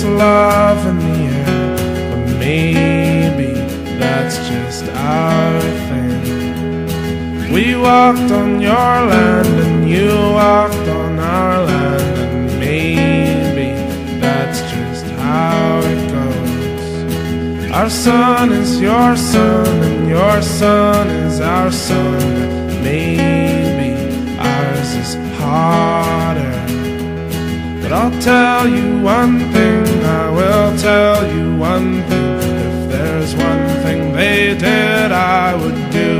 love in the air, but maybe that's just our thing. We walked on your land and you walked on our land, and maybe that's just how it goes. Our sun is your sun and your sun is our sun, but maybe ours is harder. But I'll tell you one thing, I will tell you one thing. If there's one thing they did I would do,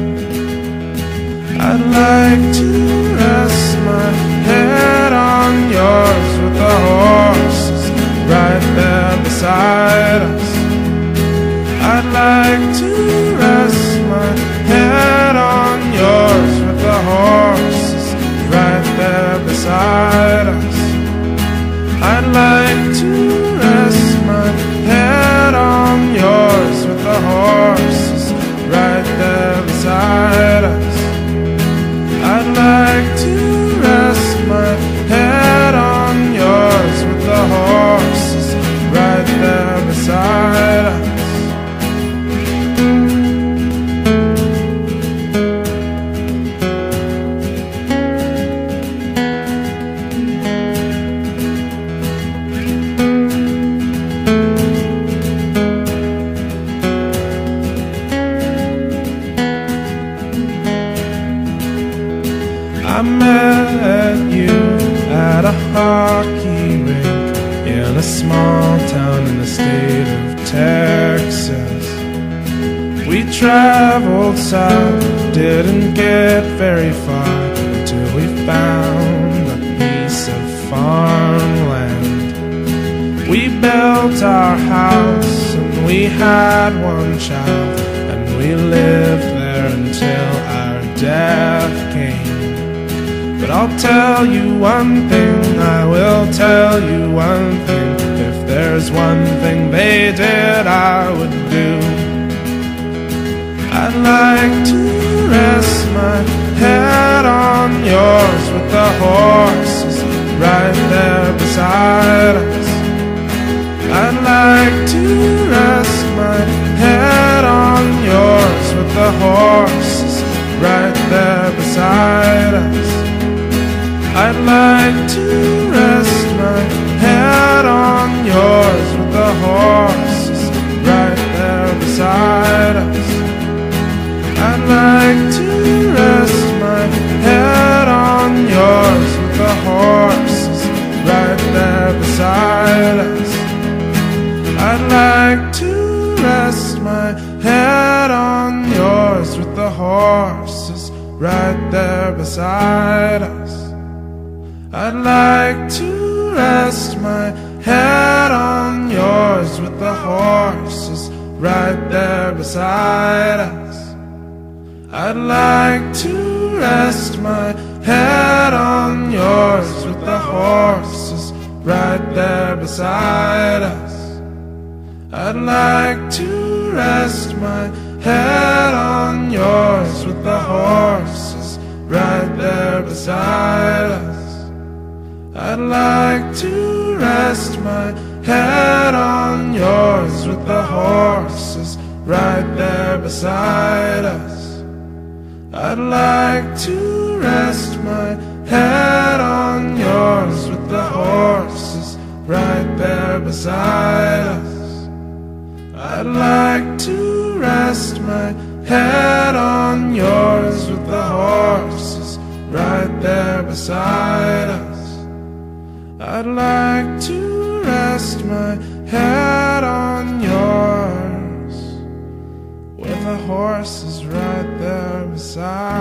I'd like to rest my head on yours with the horses right there beside us. I'd like to rest my head on yours with the horses right there beside us. I'd like to rest my head on yours with the horses right there beside us. I'd like to rest my head on yours with the horses right there beside us. I met you at a hockey rink in a small town in the state of Texas. We traveled south, didn't get very far until we found a piece of farmland. We built our house and we had one child, and we lived there until our death came. But I'll tell you one thing, I will tell you one thing. If there's one thing they did I would do, I'd like to rest my head on yours with the horses right there beside us. I'd like to rest my head on yours with the horses right there beside us. I'd like to rest my head on yours with the horses right there beside us. I'd like to rest my head on yours with the horses right there beside us. I'd like to rest my head on yours with the horses right there beside us. I'd like to rest my head on yours with the horses right there beside us. I'd like to rest my head on yours with the horses right there beside us. I'd like to rest my head on yours with the horses right there beside us. I'd like to rest my head on yours with the horses right there beside us. I'd like to rest my head on yours with the horses right there beside us. I'd like to rest my head on yours with the horses right there beside us. I'd like to rest my head on yours with the horses right there beside us.